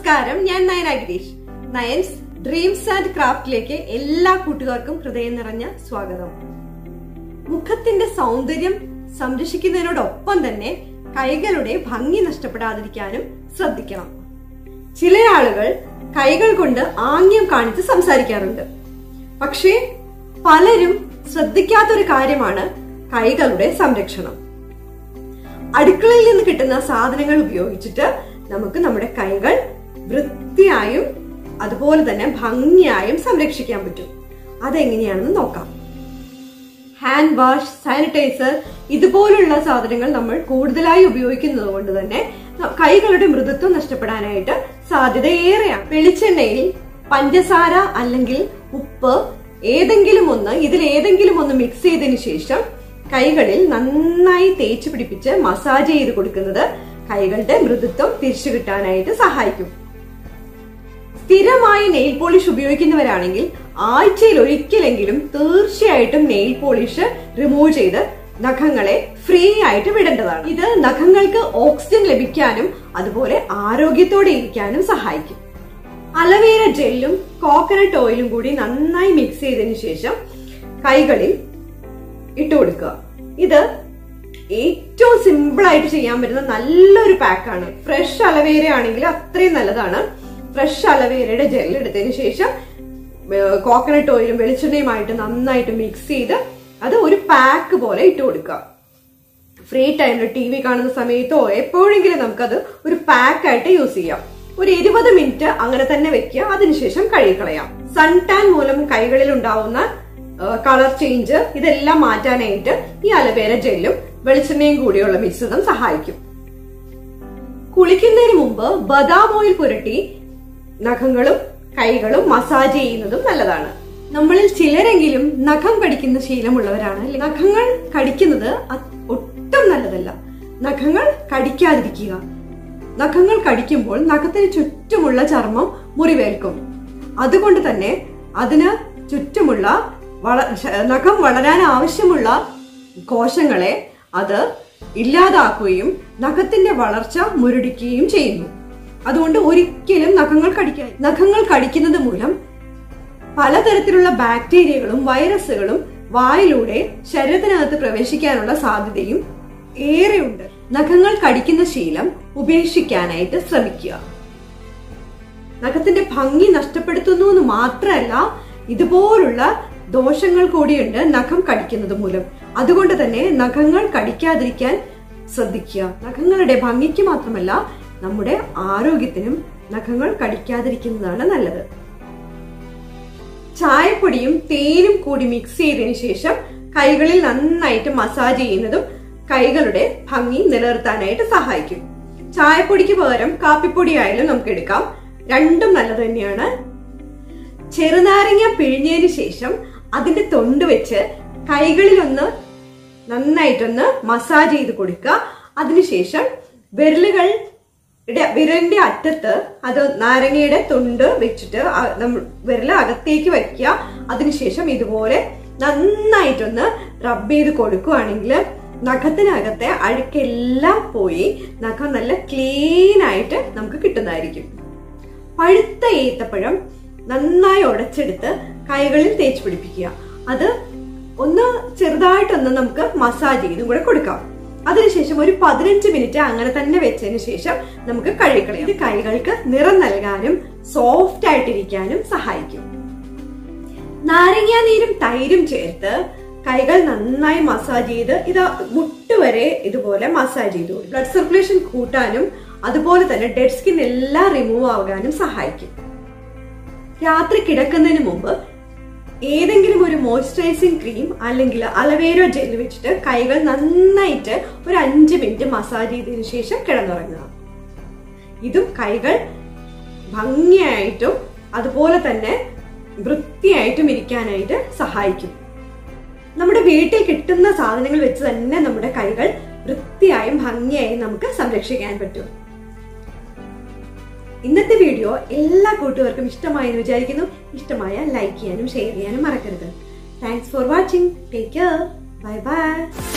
നമസ്കാരം, ഞാൻ Nayana Girish. Nayan's dreams and ക്രാഫ്റ്റിലേക്ക് എല്ലാ കൂട്ടുകാർക്കും ഹൃദയം നിറഞ്ഞ സ്വാഗതം. മുഖത്തിന്റെ സൗന്ദര്യം സംരക്ഷിക്കുന്നതിനോടൊപ്പം തന്നെ കൈകളുടെ ഭംഗി നഷ്ടപ്പെടാതിരിക്കാനും ശ്രദ്ധിക്കണം. ചില ആളുകൾ കൈകൾ കൊണ്ട് ആംഗ്യം കാണിച്ച് സംസാരിക്കാറുണ്ട്. പക്ഷേ പലരും ശ്രദ്ധിക്കാത്തൊരു കാര്യമാണ് കൈകളുടെ സംരക്ഷണം. അടുക്കളയിൽ നിന്ന് കിട്ടുന്ന സാധനങ്ങൾ ഉപയോഗിച്ചിട്ട് നമുക്ക് നമ്മുടെ കൈകൾ വൃത്തിയായും അതുപോലെ തന്നെ ഭംഗിയായും സംരക്ഷിക്കാൻ പറ്റും. അതെങ്ങനെയാണെന്ന് നോക്കാം. ഹാൻഡ് വാഷ്, സാനിറ്റൈസർ ഇതുപോലുള്ള സാധനങ്ങൾ നമ്മൾ കൂടുതലായി ഉപയോഗിക്കുന്നത് കൊണ്ട് തന്നെ കൈകളുടെ മൃദുത്വം നഷ്ടപ്പെടാനായിട്ട് സാധ്യത ഏറെയാണ്. വെളിച്ചെണ്ണയിൽ പഞ്ചസാര അല്ലെങ്കിൽ ഉപ്പ് ഇതിലേതെങ്കിലും ഒന്ന് മിക്സ് ചെയ്തതിനു ശേഷം കൈകളിൽ നന്നായി തേച്ച് പിടിപ്പിച്ച് മസാജ് ചെയ്ത് കൊടുക്കുന്നത് കൈകളുടെ മൃദുത്വം തിരിച്ചു കിട്ടാനായിട്ട് സഹായിക്കും. സ്ഥിരമായി നെയിൽ പോളിഷ് ഉപയോഗിക്കുന്നവരാണെങ്കിൽ ആഴ്ചയിൽ ഒരിക്കലെങ്കിലും തീർച്ചയായിട്ടും നെയിൽ പോളിഷ് റിമൂവ് ചെയ്ത് നഖങ്ങളെ ഫ്രീ ആയിട്ട് വിടേണ്ടതാണ്. ഇത് നഖങ്ങൾക്ക് ഓക്സിജൻ ലഭിക്കാനും അതുപോലെ ആരോഗ്യത്തോടെ ഇരിക്കാനും സഹായിക്കും. അലവേര ജെല്ലും കോക്കനട്ട് ഓയിലും കൂടി നന്നായി മിക്സ് ചെയ്തതിനു ശേഷം കൈകളിൽ ഇട്ട് കൊടുക്കുക. ഇത് ഏറ്റവും സിമ്പിൾ ആയിട്ട് ചെയ്യാൻ പറ്റുന്ന നല്ലൊരു പാക്കാണ്. ഫ്രഷ് അലവേര ആണെങ്കിൽ അത്രയും നല്ലതാണ്. ഫ്രഷ് അലവേരയുടെ ജെൽ എടുത്തതിന് ശേഷം കോക്കനട്ട് ഓയിലും വെളിച്ചെണ്ണയുമായിട്ട് നന്നായിട്ട് മിക്സ് ചെയ്ത് അത് ഒരു പാക്ക് പോലെ ഇട്ട് കൊടുക്കുക. ഫ്രീ ടൈമിൽ TV കാണുന്ന സമയത്തോ എപ്പോഴെങ്കിലും നമുക്കത് ഒരു പാക്കായിട്ട് യൂസ് ചെയ്യാം. ഒരു 20 മിനിറ്റ് അങ്ങനെ തന്നെ വെക്കുക. അതിനുശേഷം കഴുകിക്കളയാം. സൺ ടാൻ മൂലം കൈകളിൽ ഉണ്ടാവുന്ന കളർ ചേഞ്ച് ഇതെല്ലാം മാറ്റാനായിട്ട് ഈ അലവേര ജെല്ലും വെളിച്ചെണ്ണയും കൂടിയുള്ള മിശ്രിതം സഹായിക്കും. കുളിക്കുന്നതിന് മുമ്പ് ബദാം ഓയിൽ പുരട്ടി നഖങ്ങളും കൈകളും മസാജ് ചെയ്യുന്നതും നല്ലതാണ്. നമ്മളിൽ ചിലരെങ്കിലും നഖം കടിക്കുന്ന ശീലമുള്ളവരാണ്. നഖങ്ങൾ കടിക്കുന്നത് ഒട്ടും നല്ലതല്ല. നഖങ്ങൾ കടിക്കാതിരിക്കുക. നഖങ്ങൾ കടിക്കുമ്പോൾ നഖത്തിന് ചുറ്റുമുള്ള ചർമ്മം മുറിവേൽക്കും. അതുകൊണ്ട് തന്നെ അതിന് ചുറ്റുമുള്ള നഖം വളരാൻ ആവശ്യമുള്ള കോശങ്ങളെ അത് ഇല്ലാതാക്കുകയും നഖത്തിന്റെ വളർച്ച മുരടിക്കുകയും ചെയ്യുന്നു. അതുകൊണ്ട് ഒരിക്കലും നഖങ്ങൾ കടിക്കുന്നത് മൂലം പലതരത്തിലുള്ള ബാക്ടീരിയകളും വൈറസുകളും വായിലൂടെ ശരീരത്തിനകത്ത് പ്രവേശിക്കാനുള്ള സാധ്യതയും ഏറെയുണ്ട്. നഖങ്ങൾ കടിക്കുന്ന ശീലം ഉപേക്ഷിക്കാനായിട്ട് ശ്രമിക്കുക. നഖത്തിന്റെ ഭംഗി നഷ്ടപ്പെടുത്തുന്നു എന്ന് മാത്രമല്ല, ഇതുപോലുള്ള ദോഷങ്ങൾ കൂടിയുണ്ട് നഖം കടിക്കുന്നത് മൂലം. അതുകൊണ്ട് തന്നെ നഖങ്ങൾ കടിക്കാതിരിക്കാൻ ശ്രദ്ധിക്കുക. നഖങ്ങളുടെ ഭംഗിക്ക് മാത്രമല്ല, നമ്മുടെ ആരോഗ്യത്തിനും നഖങ്ങൾ കടിക്കാതിരിക്കുന്നതാണ് നല്ലത്. ചായപ്പൊടിയും തേനും കൂടി മിക്സ് ചെയ്തതിനു ശേഷം കൈകളിൽ നന്നായിട്ട് മസാജ് ചെയ്യുന്നതും കൈകളുടെ ഭംഗി നിലനിർത്താനായിട്ട് സഹായിക്കും. ചായപ്പൊടിക്ക് പകരം കാപ്പിപ്പൊടി ആയാലും നമുക്ക് എടുക്കാം. രണ്ടും നല്ലത് തന്നെയാണ്. ചെറുനാരങ്ങ പിഴിഞ്ഞതിന് ശേഷം അതിന്റെ തൊണ്ട് വെച്ച് കൈകളിലൊന്ന് നന്നായിട്ടൊന്ന് മസാജ് ചെയ്ത് കൊടുക്കുക. അതിനുശേഷം വിരലിന്റെ അറ്റത്ത് അത് നാരങ്ങയുടെ തൊണ്ട് വെച്ചിട്ട് വിരല് അകത്തേക്ക് വയ്ക്കുക. അതിനുശേഷം ഇതുപോലെ നന്നായിട്ടൊന്ന് റബ്ബ് ചെയ്ത് കൊടുക്കുകയാണെങ്കിൽ നഖത്തിനകത്തെ അഴുക്കെല്ലാം പോയി നഖം നല്ല ക്ലീൻ ആയിട്ട് നമുക്ക് കിട്ടുന്നതായിരിക്കും. പഴുത്ത ഏത്തപ്പഴം നന്നായി ഉടച്ചെടുത്ത് കൈകളിൽ തേച്ച് പിടിപ്പിക്കുക. അത് ഒന്ന് ചെറുതായിട്ടൊന്ന് നമുക്ക് മസാജ് ചെയ്തും കൂടെ കൊടുക്കാം. അതിനുശേഷം ഒരു 15 മിനിറ്റ് അങ്ങനെ തന്നെ വെച്ചതിന് ശേഷം നമുക്ക് കഴുകിക്കളയാം. ഇത് കൈകൾക്ക് നിറം നൽകാനും സോഫ്റ്റ് ആയിട്ടിരിക്കാനും സഹായിക്കും. നാരങ്ങാനീരും തൈരും ചേർത്ത് കൈകൾ നന്നായി മസാജ് ചെയ്ത് ഇത് മുട്ടുവരെ ഇതുപോലെ മസാജ് ചെയ്തു. ബ്ലഡ് സർക്കുലേഷൻ കൂട്ടാനും അതുപോലെ തന്നെ ഡെഡ് സ്കിൻ എല്ലാം റിമൂവ് ആകാനും സഹായിക്കും. രാത്രി കിടക്കുന്നതിന് മുമ്പ് ഏതെങ്കിലും ഒരു മോയ്സ്ചറൈസിംഗ് ക്രീം അല്ലെങ്കിൽ അലവേര ജെൽ വെച്ചിട്ട് കൈകൾ നന്നായിട്ട് ഒരു 5 മിനിറ്റ് മസാജ് ചെയ്തതിനു ശേഷം കിടന്നുറങ്ങുക. ഇതും കൈകൾ ഭംഗിയായിട്ടും അതുപോലെ തന്നെ വൃത്തിയായിട്ടും ഇരിക്കാനായിട്ട് സഹായിക്കും. നമ്മുടെ വീട്ടിൽ കിട്ടുന്ന സാധനങ്ങൾ വെച്ച് തന്നെ നമ്മുടെ കൈകൾ വൃത്തിയായും ഭംഗിയായും നമുക്ക് സംരക്ഷിക്കാൻ പറ്റും. ഇന്നത്തെ വീഡിയോ എല്ലാ കൂട്ടുകാർക്കും ഇഷ്ടമായെന്ന് വിചാരിക്കുന്നു. ഇഷ്ടമായ ലൈക്ക് ചെയ്യാനും ഷെയർ ചെയ്യാനും മറക്കരുത്. Thanks for watching. Take care. Bye by.